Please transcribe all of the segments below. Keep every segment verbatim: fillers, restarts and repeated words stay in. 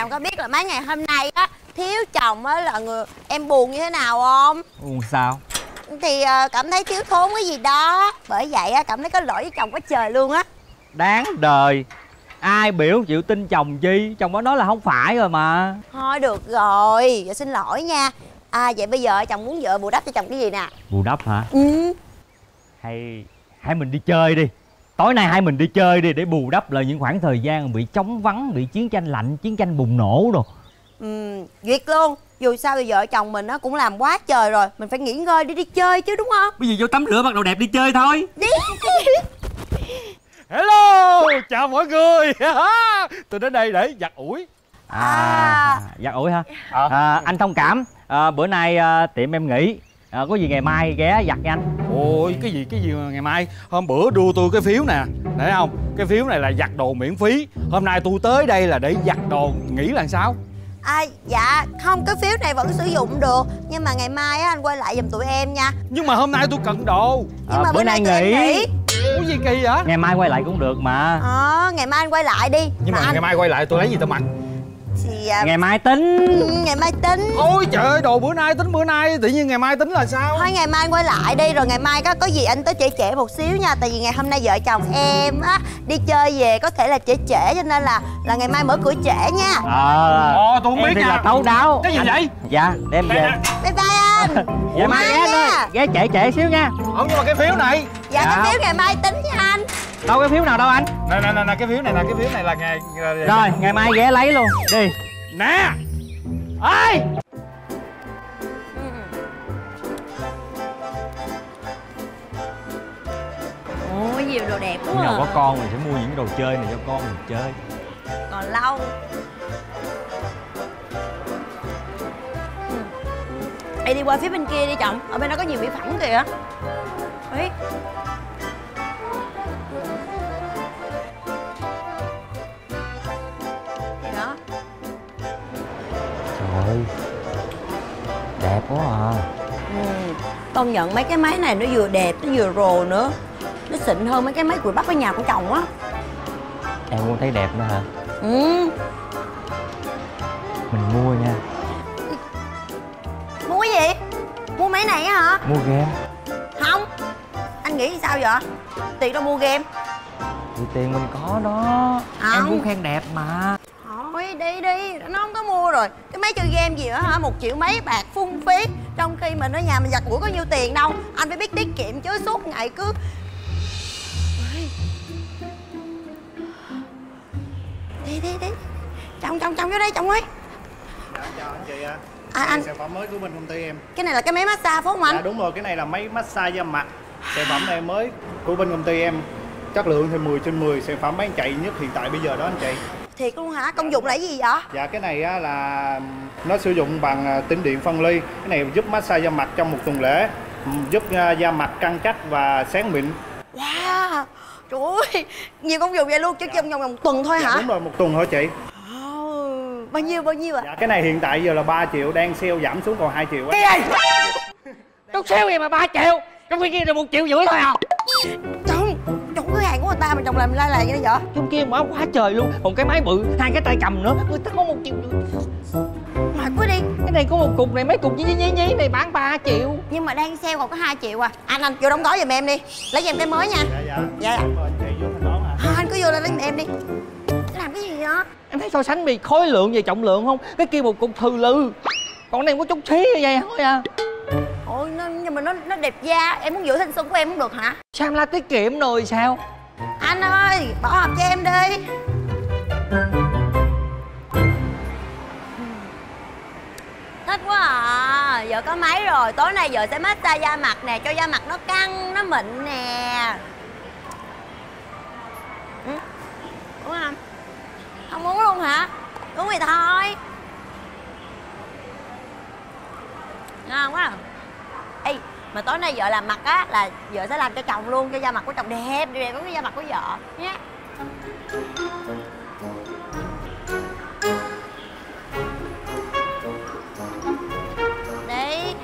chồng có biết là mấy ngày hôm nay á thiếu chồng á là người em buồn như thế nào không? Buồn sao? Thì uh, cảm thấy thiếu thốn cái gì đó. Bởi vậy á cảm thấy có lỗi với chồng quá trời luôn á. Đáng đời. Ai biểu chịu tin chồng chi? Chồng có nói là không phải rồi mà. Thôi được rồi, giờ xin lỗi nha. À vậy bây giờ chồng muốn vợ bù đắp cho chồng cái gì nè? Bù đắp hả? Ừ. Hay hai mình đi chơi đi. Tối nay hai mình đi chơi đi để bù đắp lại những khoảng thời gian bị trống vắng, bị chiến tranh lạnh, chiến tranh bùng nổ rồi. Ừ, duyệt luôn. Dù sao thì vợ chồng mình nó cũng làm quá trời rồi, mình phải nghỉ ngơi đi đi chơi chứ đúng không? Bây giờ vô tắm rửa mặc đồ đẹp đi chơi thôi. Đi. Hello, chào mọi người. Tôi đến đây để giặt ủi. À, à giặt ủi hả? À. À, anh thông cảm. À, bữa nay à, tiệm em nghỉ. À, có gì ngày mai ghé giặt nha anh. Ôi cái gì cái gì mà ngày mai? Hôm bữa đưa tôi cái phiếu nè, thấy không? Cái phiếu này là giặt đồ miễn phí. Hôm nay tôi tới đây là để giặt đồ, nghĩ là sao? À dạ không, cái phiếu này vẫn sử dụng được. Nhưng mà ngày mai á anh quay lại giùm tụi em nha. Nhưng mà hôm nay tôi cần đồ. Nhưng à, mà bữa, bữa nay, nay nghỉ. nghỉ Có gì kỳ vậy? Ngày mai quay lại cũng được mà. Ờ à, ngày mai anh quay lại đi. Nhưng mà, mà anh... ngày mai quay lại tôi lấy gì tôi mặc? Thì à... ngày mai tính. Ừ, ngày mai tính. Ôi trời ơi, đồ bữa nay tính bữa nay, tự nhiên ngày mai tính là sao? Thôi ngày mai anh quay lại đi, rồi ngày mai có có gì anh tới trễ trễ một xíu nha. Tại vì ngày hôm nay vợ chồng em á đi chơi về có thể là trễ trễ, cho nên là là ngày mai mở cửa trễ nha. Ờ à, tôi không biết nha. Là thấu đáo. Cái gì anh... vậy? Dạ đem về. Bye bye anh. Dạ mai ghé thôi, ghé trễ trễ xíu nha. Không, nhưng mà cái phiếu này. Dạ, dạ cái phiếu ngày mai tính nha anh. Đâu cái phiếu nào đâu anh? Nè nè nè, nè cái phiếu này nè, cái phiếu này là ngày rồi ngày mai ghé lấy luôn đi. Nè ê. Ôi nhiều đồ đẹp quá. Khi nào có con mình sẽ mua những đồ chơi này cho con mình chơi. Còn lâu. Ê đi qua phía bên kia đi chồng. Ở bên đó có nhiều mỹ phẩm kìa. Ê. Gì đó? Trời ơi, đẹp quá à. Ừ. Công nhận mấy cái máy này nó vừa đẹp, nó vừa rồ nữa. Nó xịn hơn mấy cái máy cùi bắp ở nhà của chồng á. Em cũng thấy đẹp nữa hả? Ừ. Mình mua nha. Mua cái gì? Mua máy này á hả? Mua game. Không. Anh nghĩ sao vậy? Tiền đâu mua game. Thì tiền mình có đó. Không. Em cũng khen đẹp mà. Thôi đi đi, nó không có mua rồi. Cái máy chơi game gì nữa hả? Một triệu mấy bạc phung phí. Trong khi mình ở nhà mình giặt ủi có nhiêu tiền đâu. Anh phải biết tiết kiệm chứ, suốt ngày cứ đi đi đi. Chồng chồng chồng vô đây chồng ơi. Dạ, chào anh chị ạ. À. À, anh sản phẩm mới của bên công ty em. Cái này là cái máy massage phải không anh? Dạ đúng rồi, cái này là máy massage da mặt. Sản phẩm này mới của bên công ty em. Chất lượng thì mười trên mười, sản phẩm bán chạy nhất hiện tại bây giờ đó anh chị. Thiệt luôn hả? Công dụng là gì vậy? Dạ cái này á, là nó sử dụng bằng tĩnh điện phân ly. Cái này giúp massage da mặt trong một tuần lễ, giúp da mặt căng chắc và sáng mịn. Wow, trời ơi, nhiều công dụng vậy luôn chứ trong vòng một tuần thôi hả? Dạ, đúng rồi, một tuần thôi chị. Oh, bao nhiêu bao nhiêu ạ? À? Dạ cái này hiện tại giờ là ba triệu, đang sale giảm xuống còn hai triệu. Cái gì? Chút xíu gì mà ba triệu? Trong khi kia là một triệu rưỡi thôi à? Chồng, chồng cửa hàng của người ta mà chồng làm lai lài vậy đó vậy? Trong kia mà quá trời luôn, một cái máy bự, hai cái tay cầm nữa, người ta có một triệu rưỡi. Mệt quá đi. Cái này có một cục này, mấy cục nhí nhí nhí này bán ba triệu. Nhưng mà đang sale còn có hai triệu à. Anh anh vô đóng gói giùm em đi, lấy cho em cái mới nha. Dạ dạ. Dạ. Mời anh chị vô thanh toán ạ. À, anh cứ vô lên lấy giùm em đi. Làm cái gì đó? Em thấy so sánh vì khối lượng về trọng lượng không? Cái kia một cục thừ lư, còn này có chút xí như vậy thôi à. Ôi nó, nhưng mà nó nó đẹp da, em muốn giữ thanh xuân của em không được hả? Sao em la tiết kiệm rồi sao? Anh ơi, bỏ hộp cho em đi. Thích quá à. Giờ có máy rồi, tối nay giờ sẽ massage da mặt nè, cho da mặt nó căng, nó mịn nè. Ừ. Đúng không? Không muốn luôn hả? Uống thì thôi. Ngon quá à. Ê, mà tối nay vợ làm mặt á là vợ sẽ làm cho chồng luôn, cho da mặt của chồng đẹp đẹp giống cái da mặt của vợ nhé. Đi.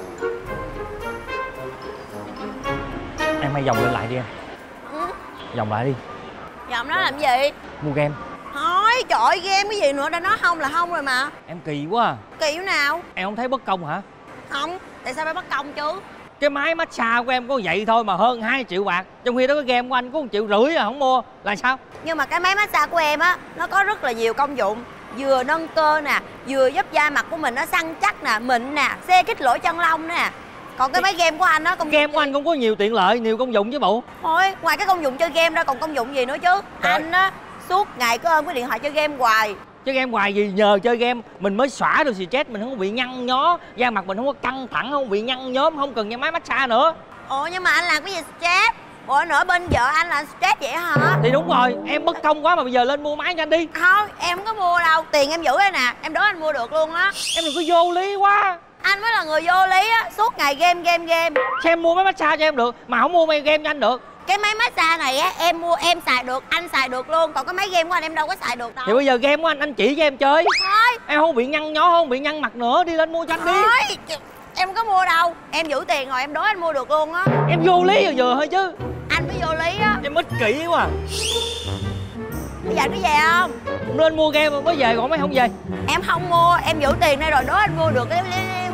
Em hãy vòng lên lại đi em. Ừ. Vòng lại đi. Vòng đó làm gì? Mua game. Thôi, nói chọi game cái gì nữa, đã nói không là không rồi mà. Em kỳ quá à. Kỳ chỗ nào? Em không thấy bất công hả? Không, tại sao phải bất công chứ? Cái máy massage của em có vậy thôi mà hơn hai triệu bạc. Trong khi đó cái game của anh có một triệu rưỡi à, không mua là sao? Nhưng mà cái máy massage của em á, nó có rất là nhiều công dụng. Vừa nâng cơ nè, vừa giúp da mặt của mình nó săn chắc nè, mịn nè, xe kích lỗ chân lông nè. Còn cái máy game của anh á, công Game của anh cũng có nhiều tiện lợi, nhiều công dụng chứ bộ. Thôi, ngoài cái công dụng chơi game ra còn công dụng gì nữa chứ? Trời. Anh á, suốt ngày cứ ôm cái điện thoại chơi game hoài. Chơi game hoài gì, nhờ chơi game mình mới xõa được stress, mình không bị nhăn nhó, da mặt mình không có căng thẳng, không bị nhăn nhóm, không cần cái máy massage nữa. Ủa nhưng mà anh làm cái gì stress? Ủa nữa bên vợ anh là stress vậy hả? Thì đúng rồi, em bất công quá mà bây giờ lên mua máy cho anh đi. Không, em không có mua đâu, tiền em giữ đây nè, em đố anh mua được luôn á. Em đừng có vô lý quá. Anh mới là người vô lý á, suốt ngày game game game. Sao em mua máy massage cho em được mà không mua máy game cho anh được? Cái máy massage này á, em mua em xài được, anh xài được luôn. Còn cái máy game của anh em đâu có xài được đâu. Thì bây giờ game của anh, anh chỉ cho em chơi. Thôi. Em không bị nhăn nhó, không bị nhăn mặt nữa, đi lên mua cho anh đi. Thôi, em không có mua đâu. Em giữ tiền rồi, em đố anh mua được luôn á. Em vô lý rồi vừa thôi chứ. Anh mới vô lý á. Em ích kỷ quá à. Bây giờ cái về không? Lên mua game mà mới về còn mấy không về. Em không mua, em giữ tiền đây rồi, đố anh mua được. Leo leo.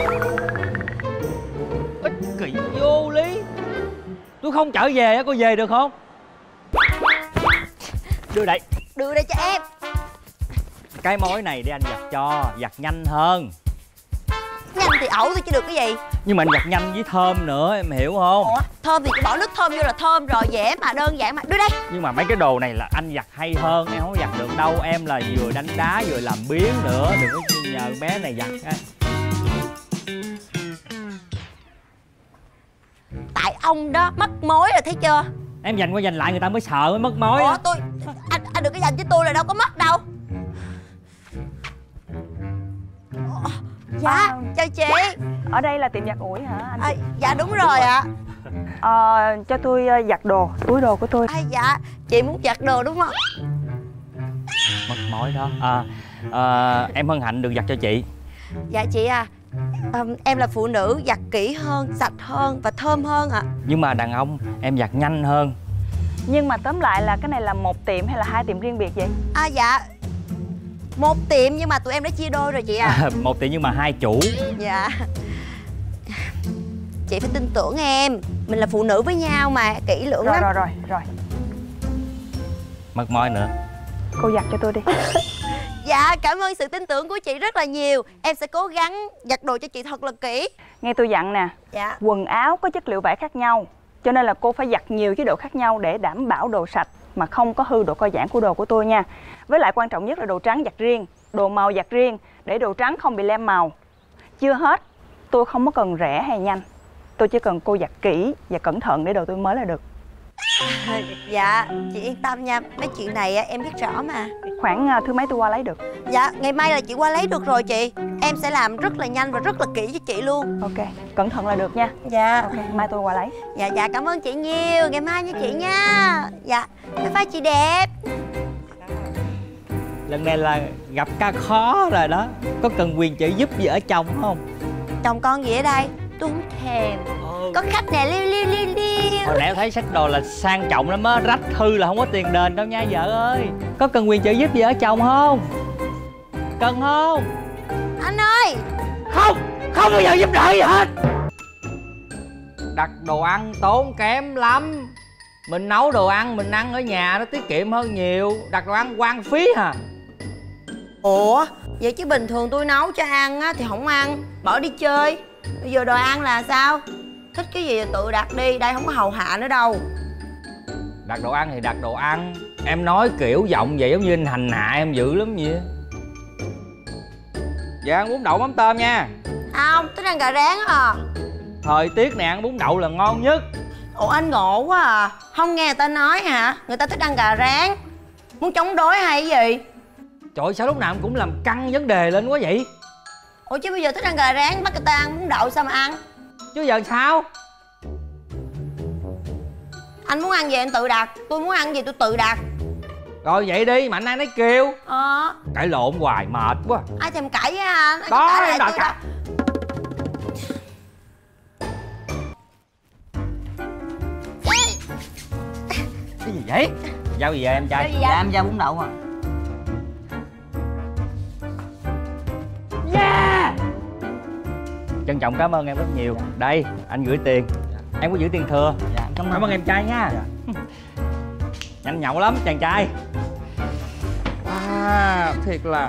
Ích kỷ vô lý. Tôi không trở về, cô về được không? Đưa đây. Đưa đây cho em. Cái mối này để anh giặt cho, giặt nhanh hơn. Nhanh thì ẩu tôi chứ được cái gì. Nhưng mà anh giặt nhanh với thơm nữa, em hiểu không? Ủa, thơm thì chỉ bỏ nước thơm vô là thơm rồi, dễ mà, đơn giản mà. Đưa đây. Nhưng mà mấy cái đồ này là anh giặt hay hơn, em không giặt được đâu. Em là vừa đánh đá vừa làm biếng nữa, đừng có nhờ bé này giặt ha. Tại ông đó mất mối rồi thấy chưa? Em dành qua dành lại người ta mới sợ mới mất mối. Ủa tôi, anh, anh đừng có dành cho tôi là đâu có mất đâu. Dạ, à, chào chị. Ở đây là tiệm giặt ủi hả anh? À, dạ đúng rồi ạ. À, cho tôi giặt đồ, túi đồ của tôi. À, dạ, chị muốn giặt đồ đúng không? Mất mối đó. À, à, em hân hạnh được giặt cho chị. Dạ chị à, à, em là phụ nữ, giặt kỹ hơn, sạch hơn và thơm hơn ạ. À. Nhưng mà đàn ông em giặt nhanh hơn. Nhưng mà tóm lại là cái này là một tiệm hay là hai tiệm riêng biệt vậy? À dạ, một tiệm nhưng mà tụi em đã chia đôi rồi chị à. À, một tiệm nhưng mà hai chủ. Dạ. Chị phải tin tưởng em, mình là phụ nữ với nhau mà, kỹ lưỡng rồi, lắm. Rồi rồi rồi Mất mối nữa. Cô giặt cho tôi đi. Dạ, cảm ơn sự tin tưởng của chị rất là nhiều. Em sẽ cố gắng giặt đồ cho chị thật là kỹ. Nghe tôi dặn nè. Dạ. Quần áo có chất liệu vải khác nhau, cho nên là cô phải giặt nhiều chế độ khác nhau để đảm bảo đồ sạch mà không có hư độ co giãn của đồ của tôi nha. Với lại quan trọng nhất là đồ trắng giặt riêng, đồ màu giặt riêng để đồ trắng không bị lem màu. Chưa hết, tôi không có cần rẻ hay nhanh, tôi chỉ cần cô giặt kỹ và cẩn thận để đồ tôi mới là được. À, dạ, chị yên tâm nha, mấy chuyện này em biết rõ mà. Khoảng thứ mấy tôi qua lấy được? Dạ, ngày mai là chị qua lấy được rồi chị. Em sẽ làm rất là nhanh và rất là kỹ cho chị luôn. Ok, cẩn thận là được nha. Dạ. Ok, mai tôi qua lấy. Dạ, dạ, cảm ơn chị nhiều, ngày mai nha chị nha. Dạ, bye bye chị đẹp. Lần này là gặp ca khó rồi đó. Có cần quyền trợ giúp gì ở chồng không? Chồng con gì ở đây? Tôi không thèm. Ừ. Có khách nè, liêu liêu liêu liêu. Hồi nãy thấy sách đồ là sang trọng lắm á, rách hư là không có tiền đền đâu nha vợ ơi. Có cần quyền trợ giúp gì ở chồng không? Cần không? Anh ơi. Không, không bao giờ giúp đỡ gì hết. Đặt đồ ăn tốn kém lắm. Mình nấu đồ ăn, mình ăn ở nhà nó tiết kiệm hơn nhiều. Đặt đồ ăn hoang phí hả? Ủa, vậy chứ bình thường tôi nấu cho ăn á thì không ăn, bỏ đi chơi. Bây giờ đồ ăn là sao? Thích cái gì thì tự đặt đi, đây không có hầu hạ nữa đâu. Đặt đồ ăn thì đặt đồ ăn. Em nói kiểu giọng vậy giống như anh hành hạ em dữ lắm vậy. Dạ ăn bún đậu mắm tôm nha. Không, tôi ăn gà rán à. Thời tiết này ăn bún đậu là ngon nhất. Ủa anh ngộ quá à. Không nghe người ta nói hả? Người ta thích ăn gà rán. Muốn chống đối hay cái gì? Trời ơi, sao lúc nào em cũng làm căng vấn đề lên quá vậy? Ủa chứ bây giờ thích ăn gà rán, bắt người ta ăn bún đậu sao mà ăn? Chứ giờ sao? Anh muốn ăn gì anh tự đặt, tôi muốn ăn gì tôi tự đặt. Rồi vậy đi, mà anh ăn nói kêu. Ờ. Cãi lộn hoài mệt quá. Ai thèm cãi với anh? Ai Đó, cãi em đòi cãi. Ê. Cái gì vậy? Giao gì về em trai? Giao gì vậy? Dạ em giao bún đậu à. Trân trọng cảm ơn em rất nhiều. Đây, anh gửi tiền. Em có giữ tiền thừa. Dạ, cảm ơn. Cảm ơn em trai nha. Nhanh nhậu lắm chàng trai. À, thiệt là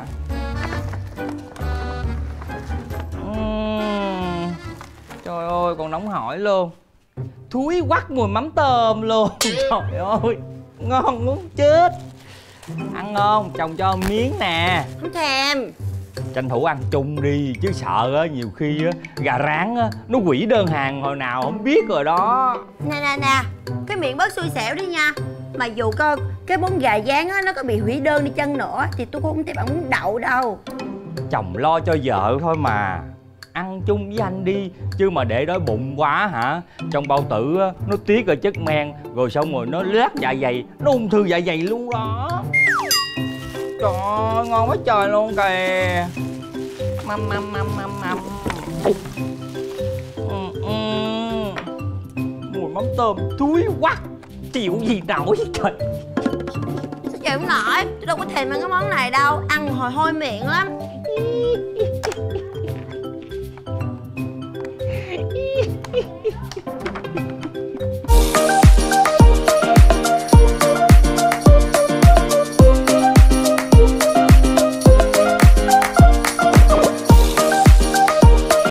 uhm, trời ơi còn nóng hổi luôn. Thúi quắc mùi mắm tôm luôn. Trời ơi ngon muốn chết. Ăn ngon, chồng cho miếng nè. Không thèm. Tranh thủ ăn chung đi chứ sợ á, nhiều khi á gà rán á nó hủy đơn hàng hồi nào không biết rồi đó. Nè nè nè, cái miệng bớt xui xẻo đi nha. Mà dù có cái món gà rán á nó có bị hủy đơn đi chăng nữa thì tôi cũng không thấy bạn muốn đậu đâu. Chồng lo cho vợ thôi mà. Ăn chung với anh đi. Chứ mà để đói bụng quá hả, trong bao tử á nó tiết ra chất men, rồi xong rồi nó lát dạ dày, nó ung thư dạ dày luôn đó. Trời ơi ngon quá trời luôn kìa. Măm măm măm măm măm. Ừ, ừ. Mùi mắm tôm thúi quắc. Chịu gì nổi trời. Sao chịu không nổi, tôi đâu có thèm ăn cái món này đâu. Ăn hồi hôi miệng lắm.